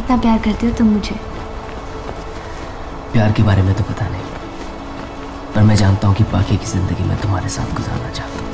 कितना प्यार करते हो तुम मुझे। प्यार के बारे में तो पता नहीं, पर मैं जानता हूँ कि बाकी की जिंदगी मैं तुम्हारे साथ गुजारना चाहता हूँ।